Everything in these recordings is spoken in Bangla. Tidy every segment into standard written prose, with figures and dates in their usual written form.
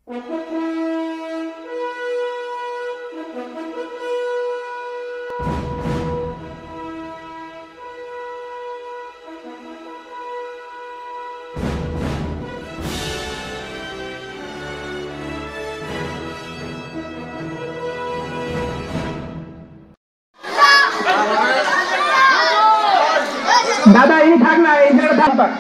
দাদা এই থাক না, এই ছেলেটা থাকবা।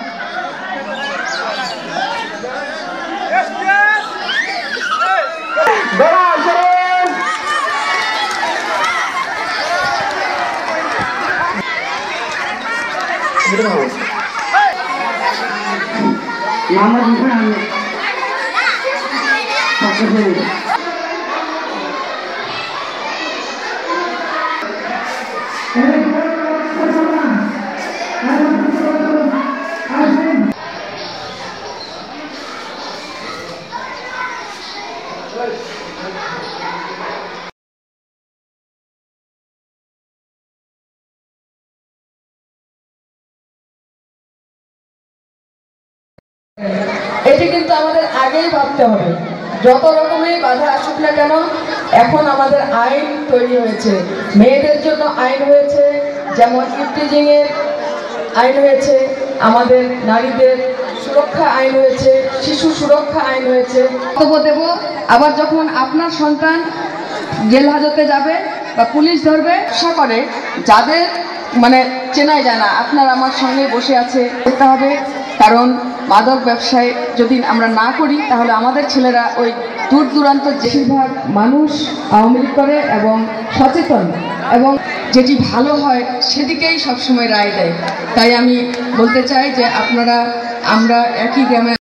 এটি কিন্তু আমাদের আগেই ভাবতে হবে। যত রকমের বাধা আসুক না কেন, এখন আমাদের আইন তৈরি হয়েছে, মেয়েদের জন্য আইন হয়েছে, যেমন ইফটিজিং এর আইন হয়েছে, আমাদের নারীদের সুরক্ষা আইন হয়েছে, শিশু সুরক্ষা আইন হয়েছে। বক্তব্য দেব, আবার যখন আপনার সন্তান জেল হাজতে যাবে বা পুলিশ ধরবে, আশা করে যাদের চেনাই যায় না, আপনার আমার সঙ্গে বসে আছে দেখতে হবে। কারণ মাদক ব্যবসায় যদি আমরা না করি, তাহলে আমাদের ছেলেরা ওই দূর দূরান্ত বেশিরভাগ মানুষ আওয়ামী লীগ করে এবং সচেতন, এবং যেটি ভালো হয় সেদিকেই সবসময় রায় দেয়। তাই আমি বলতে চাই যে আমরা একই গ্রামে